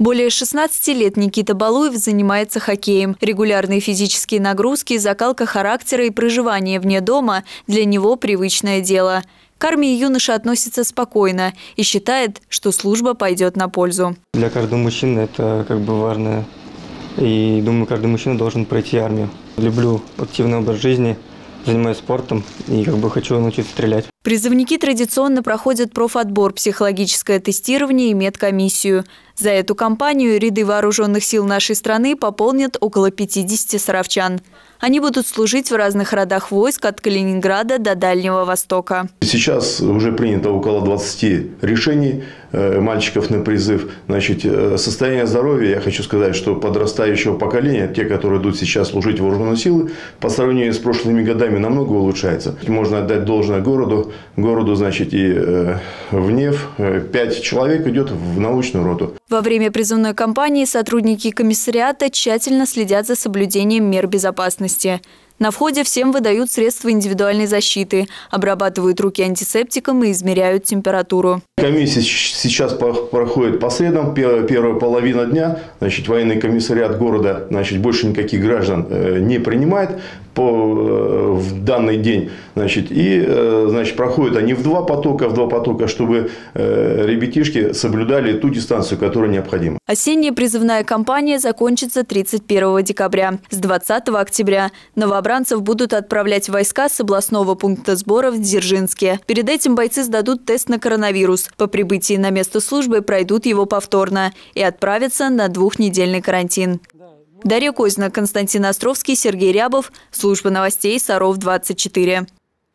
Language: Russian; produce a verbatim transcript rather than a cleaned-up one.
Более шестнадцати лет Никита Балуев занимается хоккеем. Регулярные физические нагрузки, закалка характера и проживание вне дома – для него привычное дело. К армии юноша относится спокойно и считает, что служба пойдет на пользу. Для каждого мужчины это как бы важно. И думаю, каждый мужчина должен пройти армию. Люблю активный образ жизни, занимаюсь спортом и как бы хочу научиться стрелять. Призывники традиционно проходят профотбор, психологическое тестирование и медкомиссию. За эту кампанию ряды вооруженных сил нашей страны пополнят около пятидесяти саровчан. Они будут служить в разных родах войск от Калининграда до Дальнего Востока. Сейчас уже принято около двадцати решений мальчиков на призыв. Значит, состояние здоровья, я хочу сказать, что подрастающего поколения, те, которые идут сейчас служить в вооруженные силы, по сравнению с прошлыми годами намного улучшается. Можно отдать должное городу. Городу, значит, и э, в НЕФ пять человек идет в научную роту. Во время призывной кампании сотрудники комиссариата тщательно следят за соблюдением мер безопасности. На входе всем выдают средства индивидуальной защиты, обрабатывают руки антисептиком и измеряют температуру. Комиссия сейчас проходит по средам, первая половина дня. Значит, военный комиссариат города, значит, больше никаких граждан не принимает по, в данный день. Значит, и значит, проходят они в два потока, в два потока, чтобы ребятишки соблюдали ту дистанцию, которая необходима. Осенняя призывная кампания закончится тридцать первого декабря. С двадцатого октября новобранцев будут отправлять в войска с областного пункта сбора в Дзержинске. Перед этим бойцы сдадут тест на коронавирус. По прибытии на место службы пройдут его повторно и отправятся на двухнедельный карантин. Дарья Козина, Константин Островский, Сергей Рябов. Служба новостей Саров двадцать четыре.